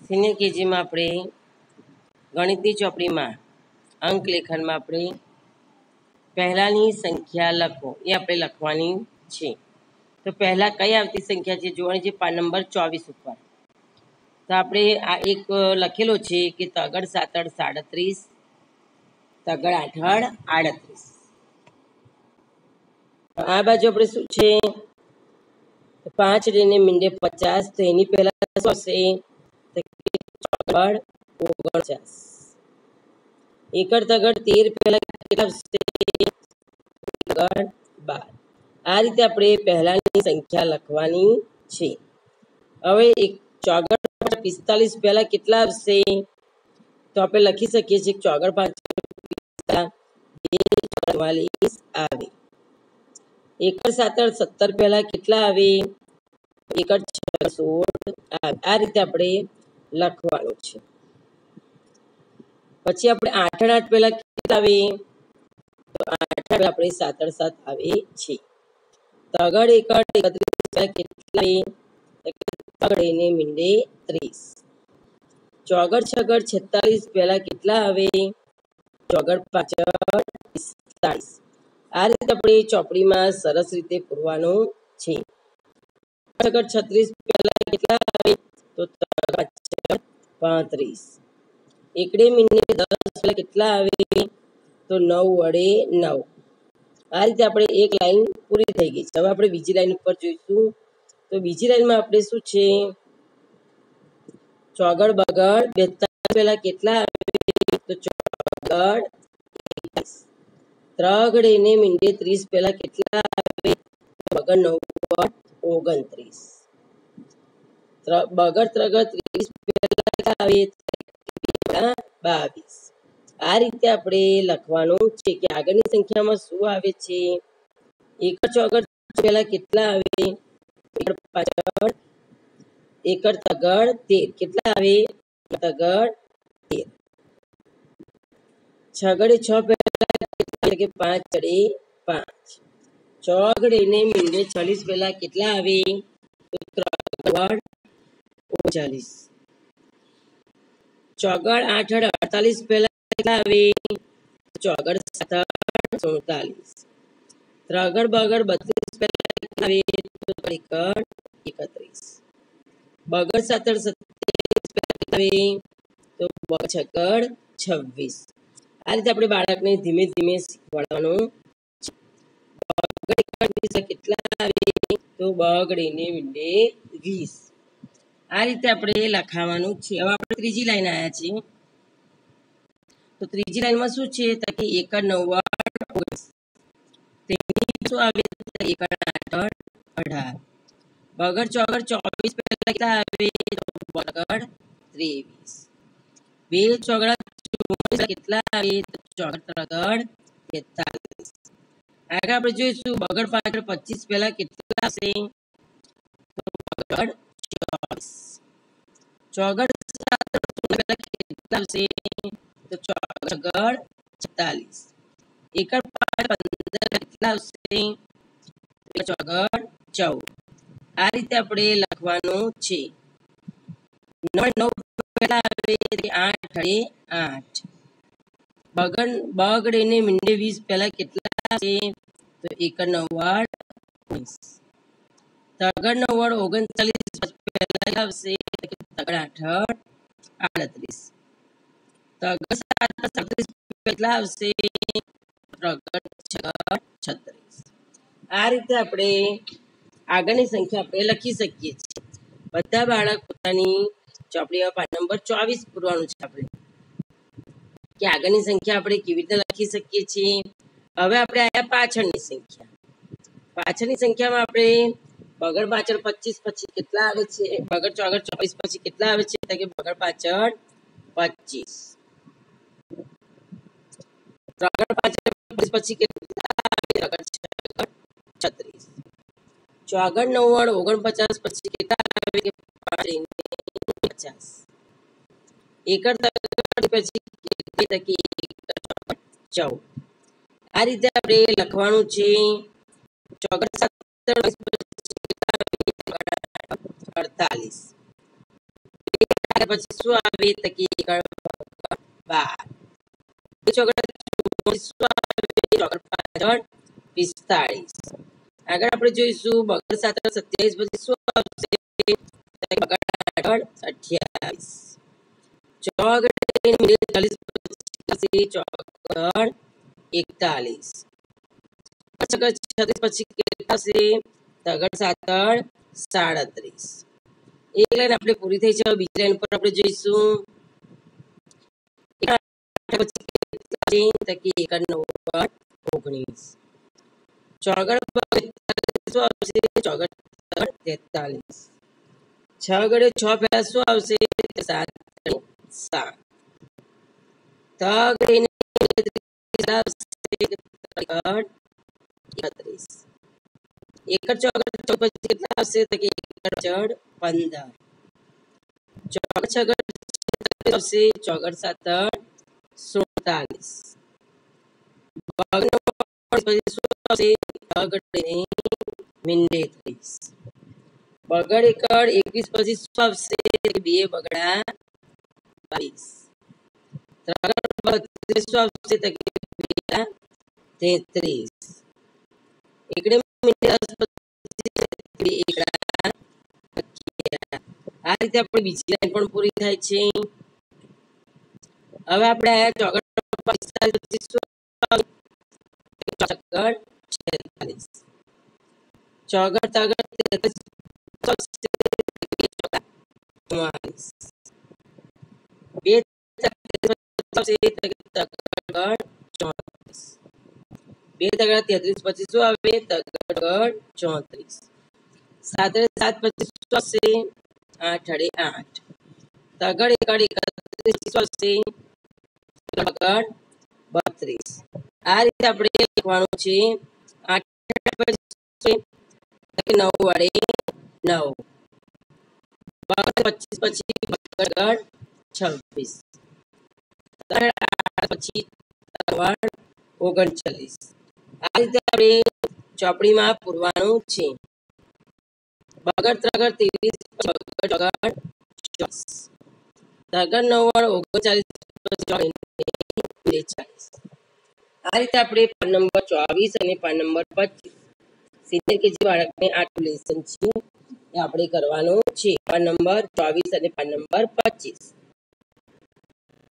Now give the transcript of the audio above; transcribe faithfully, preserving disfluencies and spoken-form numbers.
Senior કેજીમાં આપણે ગણિતની ચોપડીમાં અંક લેખનમાં આપણે પહેલાંની સંખ્યા લખો એ આપણે લખવાની છે. તો પહેલાં કઈ આવતી સંખ્યા છે જોવાની છે, નંબર ચોવીસ ઉપર. તો આપણે આ એક લખેલો છે કે તગડ સાતડ સાડત્રીસ, તગડ આઠડ આડત્રીસ. આ બાજુ આપણે શું છે, પાંચ ને મીંડે પચાસ, તો એની પહેલા શું હશે, ઓગણચાસ. એકડ તગડ તેર પહેલા કેટલા આવશે, તગડ બાર. આ રીતે આપણે પહેલાની સંખ્યા લખવાની છે. હવે એક ચોગડ પિસ્તાલીસ પહેલા કેટલા આવશે, તો આપણે લખી શકીએ છીએ ચોગડ પાંચ ચુમ્માલીસ આવે. એકડ સાતડ સત્તર પહેલા કેટલા આવે, એકડ સોળ આવે. આ રીતે આપણે લખવાનું છે. પછી આપણે આઠડ આઠ પહેલા કેટલા આવે, તો આઠડ આપણે સાતડ સાત આવે છે. તગડ એકડ એકત્રીસ પહેલા કેટલા આવે, તગડ એને મીંડે ત્રીસ. ચોગડ છગડ છેતાલીસ પહેલા કેટલા આવે, ચોગડ પાછળ પિસ્તાલીસ. આ રીતે આપણે ચોપડીમાં સરસ રીતે પૂરવાનું છે. છગડ છત્રીસ પહેલા કેટલા આવે, તો તગડ પાંત્રીસ. એકડે મીંડે દસ પહેલા કેટલા આવે, તો નવ વડે નવ. આ રીતે આપણે એક લાઈન પૂરી થઈ ગઈ છે. હવે આપણે બીજી લાઈન ઉપર જોઈશું. તો બીજી લાઈનમાં આપણે શું છે, ચોગડ બગડ બેતાલીસ પહેલા કેટલા આવે, તો ચોગડ એકવીસ. ત્રગડ એને મીંડે ત્રીસ પહેલા કેટલા આવે, બગડ નવ ઓગણત્રીસ. બગડ ત્રગડ ત્રીસ પહેલા આવે બાવીસ. આ રીતે આપણે લખવાનું છે કે આગળની સંખ્યામાં શું આવે છે. એકડ ચોગડ પહેલા કેટલા આવે, એકડ પાછળ એકડ તગડ તેર કેટલા આવે, તગડ તેર. છગડે છ પહેલા કે પાંચ ચડે પાંચ. ચોગડ એને મીંડે ચાલીસ પહેલા કેટલા આવે, ત્રગડ ઓગણચાલીસ. ચોગડ આઠડ અડતાલીસ પહેલા કેટલા આવે, ચોગડ સાતડ સુડતાલીસ. ત્રગડ બગડ બત્રીસ પહેલા કેટલા આવે, એકડ એકત્રીસ. બગડ સાતડ સત્યાવીસ પહેલા કેટલા આવે, તો છગડ છવ્વીસ. આ રીતે આપણે બાળકને ધીમે ધીમે શીખવાડવાનું છે. બગડ કેટલા આવે, તો બગડ એને મીંડે વીસ. આ રીતે આપણે લખાવાનું છે. હવે આપણે ત્રીજી લાઈન આવ્યા છીએ. તો ત્રીજી લાઈનમાં શું છે, કે એકડ નવ્વાણું ઓગણીસ. તેની શું આવે, એકડ આઠડ અઢાર. બગડ ચોગડ ચોવીસ પહેલા કેટલા આવે, બગડ ત્રેવીસ. બે ચોગડા ચુમ્માલીસ કેટલા આવે, ચોગડ ત્રગડ તેતાલીસ. આગળ આપણે જોઈશું બગડ પાછળ પચીસ પહેલા કેટલા આવશે, તો બગડ ચોવીસ. ચોગડ પહેલા કેટલા આવશે, તો ચોગડ છેતાલીસ. એકડ પાંચ પંદર કેટલા આવશે, ચોગડ ચૌદ. આ રીતે આપણે લખવાનું છે. નવ નવ પહેલા આવે આઠ અડે આઠ. બગડ બગડ એને મીંડે વીસ પહેલા કેટલા આવશે, તો એકડ નવ્વાડ ઓગણીસ. તગડ નવ્વાડ ઓગણચાલીસ પહેલા આવશે, તગડ આઠડ આડત્રીસ. તગડ સાડત્રીસ કેટલા આવશે, તગડ છગડ છત્રીસ. આ રીતે આપણે આગળની સંખ્યા આપણે લખી શકીએ છીએ. બધા બાળક પોતાની ચોપડીમાં નંબર ચોવીસ પૂરવાનું છે આપણે, કે આગળની સંખ્યા આપણે કેવી રીતે લખી શકીએ છીએ. હવે આપણે આયા પાછળની સંખ્યા. પાછળની સંખ્યામાં આપણે બગડ પાછળ પચીસ પછી કેટલા આવે છે, બગડ ચોગડ ચોવીસ પછી કેટલા આવે છે, કે બગડ પાછળ પચીસ. ત્રગડ પાછળ પછી કેટલા આવે, છત્રીસ. ચોગડ નવ્વાણું ઓગણપચાસ પછી કેટલા આવે, પચાસ. એકડ પછી ચૌદ. આ રીતે આપણે લખવાનું છે. ચોગડ અડતાલીસ. ત્યાર પછી શું આવે તો કે એકડ બાર, ચોગડ શું આવે ચોગડ પાંચડ પિસ્તાળીસ. આગળ આપણે જોઈશું બગડ સાત સત્યાવીસ પછી શું આવશે બગડ આઠ અઠ્યાવીસ, ચોગડ ચાલીસ પછી ચોગડ એકતાલીસ, છત્રીસ પછી કેટલા આવશે તગડ સાતડ સાડત્રીસ. એક લાઈન આપણે પૂરી થઈ છે. બીજી લાઈન પર આપણે જોઈશું ઓગણીસ, ચોગડ ચોગડ તેતાલીસ, છ ગડે છ પહેલા શું આવશે સાત સાત, એકત્રીસ, એકડ ચોગડ ચૌદ પછી કેટલા આવશે તો કે એકડ ચડ પંદર, ચોગડ છગડ આવશે ચોગડ સાતડ સુડતાલીસ, બગડ એકડ એકવીસ પછી શું આવશે બે બગડા બાવીસ, શું આવશે તેત્રીસ, એકડે આ રીતે આપણે બીજી લાઈન પણ પૂરી થાય છે. હવે આપણે આયા ચોગડ પિસ્તાલીસ ચોગડ તગડ બે બે તગડા તેત્રીસ પછી શું આવે તગડ ચોત્રીસ, સાત સાત પછી શું આવશે આઠ અડે આઠ, તગડ એકડ એકત્રીસ શું આવશે તગડ બત્રીસ. આ રીતે આપણે લખવાનું છે. આઠ નવ વડે નવ, પચીસ પછી બગડ છવ્વીસ, પછી ઓગણચાલીસ. આ રીતે આપણે ચોપડીમાં પૂરવાનું છે. બગડ ત્રગડ ત્રેવીસ બગડ ચોગડ ચોવીસ, તગડ નવ્વાણું ઓગણચાલીસ બેચાલીસ. આ રીતે આપણે પાન નંબર ચોવીસ અને પાન નંબર પચીસ સિનિયર કેજી બાળકને આટલું લેસન છે એ આપણે કરવાનું છે. પાન નંબર ચોવીસ અને પાન નંબર પચીસ.